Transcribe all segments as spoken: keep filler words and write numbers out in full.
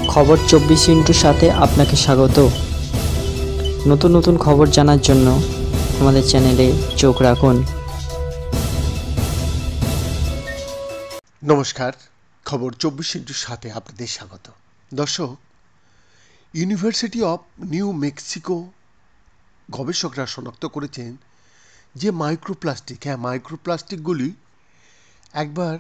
খবর চব্বিশ ইন্টুর সাথে আপনাকে স্বাগত। নতুন নতুন খবর জানার জন্য আমাদের চ্যানেলে চোখ রাখুন। নমস্কার, খবর চব্বিশ ইন্টুর সাথে আপনাদের স্বাগত। দর্শক, ইউনিভার্সিটি অফ নিউ মেক্সিকো গবেষকরা শনাক্ত করেছেন যে মাইক্রোপ্লাস্টিক হ্যাঁ মাইক্রোপ্লাস্টিকগুলি একবার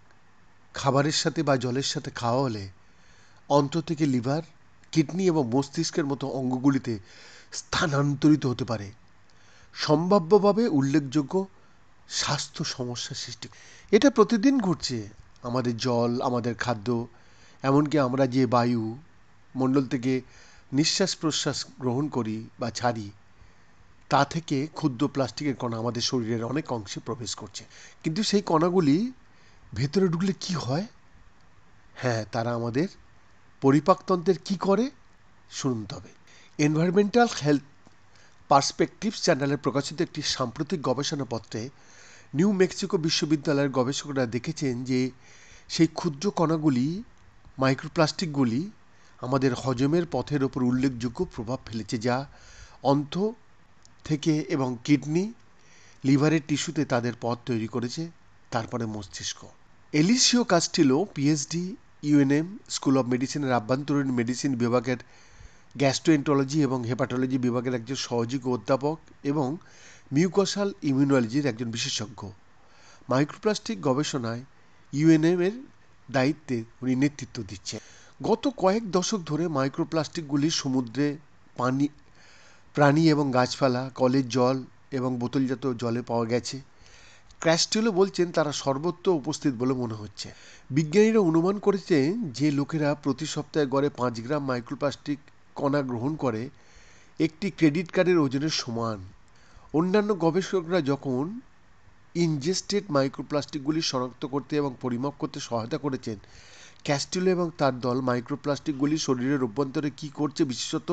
খাবারের সাথে বা জলের সাথে খাওয়া হলে অন্ত থেকে লিভার, কিডনি এবং মস্তিষ্কের মতো অঙ্গগুলিতে স্থানান্তরিত হতে পারে, সম্ভাব্যভাবে উল্লেখযোগ্য স্বাস্থ্য সমস্যার সৃষ্টি। এটা প্রতিদিন ঘটছে। আমাদের জল, আমাদের খাদ্য, এমনকি আমরা যে বায়ু মণ্ডল থেকে নিঃশ্বাস প্রশ্বাস গ্রহণ করি বা ছাড়ি, তা থেকে ক্ষুদ্র প্লাস্টিকের কণা আমাদের শরীরের অনেক অংশে প্রবেশ করছে। কিন্তু সেই কণাগুলি ভেতরে ঢুকলে কি হয়? হ্যাঁ, তারা আমাদের পরিপাকতন্ত্রের কি করে শুনুন তবে। এনভায়রনমেন্টাল হেলথ পার্সপেক্টিভস চ্যানেলে প্রকাশিত একটি সাম্প্রতিক গবেষণাপত্রে নিউ মেক্সিকো বিশ্ববিদ্যালয়ের গবেষকরা দেখেছেন যে সেই ক্ষুদ্র কণাগুলি, মাইক্রোপ্লাস্টিকগুলি আমাদের হজমের পথের ওপর উল্লেখযোগ্য প্রভাব ফেলেছে, যা অন্ত্র থেকে এবং কিডনি, লিভারের টিস্যুতে তাদের পথ তৈরি করেছে, তারপরে মস্তিষ্ক। Eliseo Castillo, PhD, UNM school of মেডিসিনের আভ্যন্তরীণ মেডিসিন বিভাগের গ্যাস্ট্রোএন্টারোলজি এবং হেপাটোলজি বিভাগের একজন সহযোগী অধ্যাপক এবং মিউকোসাল ইমিউনোলজির একজন বিশেষজ্ঞ। মাইক্রোপ্লাস্টিক গবেষণায় ইউএনএম এর দায়িত্বে উনি নেতৃত্ব দিচ্ছেন। গত কয়েক দশক ধরে মাইক্রোপ্লাস্টিকগুলি সমুদ্রে, পানি, প্রাণী এবং গাছপালা, কলের জল এবং বোতলজাত জলে পাওয়া গেছে। ক্যাস্টিলো বলছেন তারা সর্বত্র উপস্থিত বলে মনে হচ্ছে। বিজ্ঞানীরা অনুমান করেছেন যে লোকেরা প্রতি সপ্তাহে গড়ে পাঁচ গ্রাম মাইক্রোপ্লাস্টিক কণা গ্রহণ করে, একটি ক্রেডিট কার্ডের ওজনের সমান। অন্যান্য গবেষকরা যখন ইনজেস্টেড মাইক্রোপ্লাস্টিকগুলি শনাক্ত করতে এবং পরিমাপ করতে সহায়তা করেছেন, ক্যাস্টিলো এবং তার দল মাইক্রোপ্লাস্টিকগুলি শরীরের অভ্যন্তরে কী করছে, বিশেষত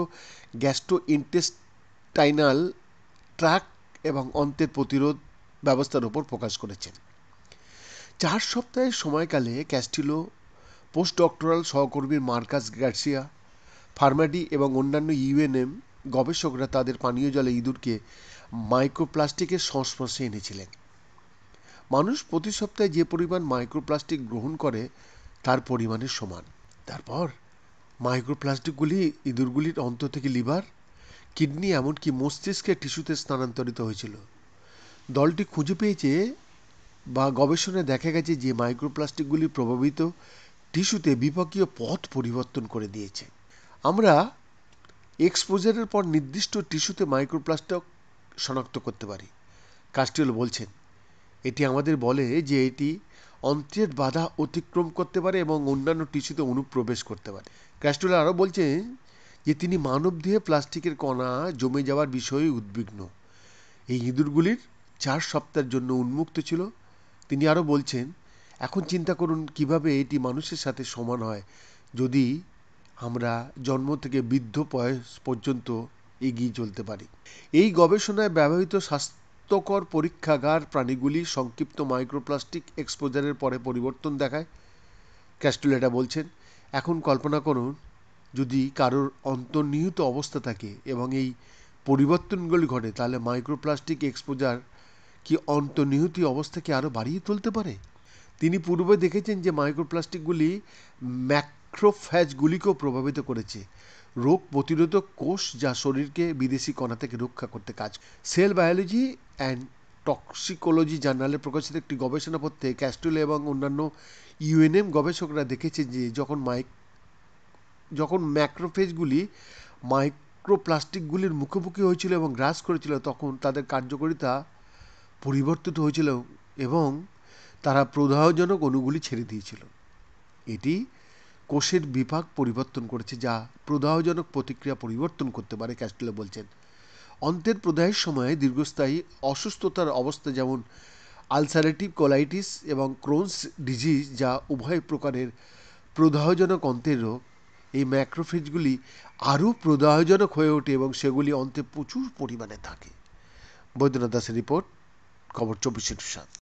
গ্যাস্ট্রোইন্টেস্টাইনাল ট্র্যাক্ট এবং অন্ত্রের প্রতিরোধ ব্যবস্থার উপর ফোকাস করেছেন। চার সপ্তাহের সময়কালে ক্যাস্টিলো, পোস্ট ডক্টরাল সহকর্মী মার্কাস গার্সিয়া, ফার্মাডি এবং অন্যান্য ইউএনএম গবেষকরা তাদের পানীয় জলে ইঁদুরকে মাইক্রোপ্লাস্টিকের সংস্পর্শে এনেছিলেন। মানুষ প্রতি সপ্তাহে যে পরিমাণ মাইক্রোপ্লাস্টিক গ্রহণ করে তার পরিমাণের সমান। তারপর মাইক্রোপ্লাস্টিকগুলি ইঁদুরগুলির অন্তর থেকে লিভার, কিডনি এমনকি মস্তিষ্কের টিস্যুতে স্থানান্তরিত হয়েছিল। দলটি খুঁজে পেয়েছে বা গবেষণায় দেখা গেছে যে মাইক্রোপ্লাস্টিকগুলি প্রভাবিত টিস্যুতে বিপাকীয় পথ পরিবর্তন করে দিয়েছে। আমরা এক্সপোজারের পর নির্দিষ্ট টিস্যুতে মাইক্রোপ্লাস্টিক শনাক্ত করতে পারি। কাস্টিলো বলছেন, এটি আমাদের বলে যে এটি অন্ত্রের বাধা অতিক্রম করতে পারে এবং অন্যান্য টিস্যুতে অনুপ্রবেশ করতে পারে। কাস্টিলো আরও বলছেন যে তিনি মানবদেহে প্লাস্টিকের কণা জমে যাওয়ার বিষয়ে উদ্বিগ্ন। এই ইঁদুরগুলির চার সপ্তাহের জন্য উন্মুক্ত ছিল। তিনি আরও বলছেন, এখন চিন্তা করুন কিভাবে এটি মানুষের সাথে সমান হয় যদি আমরা জন্ম থেকে বৃদ্ধ বয়স পর্যন্ত এগিয়ে চলতে পারি। এই গবেষণায় ব্যবহৃত স্বাস্থ্যকর পরীক্ষাগার প্রাণীগুলি সংক্ষিপ্ত মাইক্রোপ্লাস্টিক এক্সপোজারের পরে পরিবর্তন দেখায়। ক্যাস্টিলো এটা বলছেন, এখন কল্পনা করুন যদি কারোর অন্তর্নিহিত অবস্থা থাকে এবং এই পরিবর্তনগুলি ঘটে, তাহলে মাইক্রোপ্লাস্টিক এক্সপোজার কি অন্তর্নিহিত অবস্থাকে আরও বাড়িয়ে তুলতে পারে। তিনি পূর্বে দেখেছেন যে মাইক্রোপ্লাস্টিকগুলি ম্যাক্রোফ্যাজগুলিকেও প্রভাবিত করেছে, রোগ প্রতিরোধক কোষ যা শরীরকে বিদেশি কণা থেকে রক্ষা করতে কাজ। সেল বায়োলজি অ্যান্ড টক্সিকোলজি জার্নালে প্রকাশিত একটি গবেষণাপত্রে ক্যাস্টিলো এবং অন্যান্য ইউএনএম গবেষকরা দেখেছেন যে যখন মাইক যখন ম্যাক্রোফেজগুলি মাইক্রোপ্লাস্টিকগুলির মুখোমুখি হয়েছিল এবং গ্রাস করেছিল, তখন তাদের কার্যকারিতা পরিবর্তিত হয়েছিল এবং তারা প্রদাহজনক অণুগুলি ছেড়ে দিয়েছিল। এটি কোষের বিভাগ পরিবর্তন করেছে যা প্রদাহজনক প্রতিক্রিয়া পরিবর্তন করতে পারে। ক্যাস্টিলো বলছেন, অন্ত্রের প্রদাহের সময় দীর্ঘস্থায়ী অসুস্থতার অবস্থা যেমন আলসারেটিভ কোলাইটিস এবং ক্রোনস ডিজিজ, যা উভয় প্রকারের প্রদাহজনক অন্ত্রের রোগ, এই ম্যাক্রোফেজগুলি আরও প্রদাহজনক হয়ে ওঠে এবং সেগুলি অন্ত্রে প্রচুর পরিমাণে থাকে। বৈদ্যনাথ দাসের রিপোর্ট, খবর চব্বিশ ইন্টু সাত।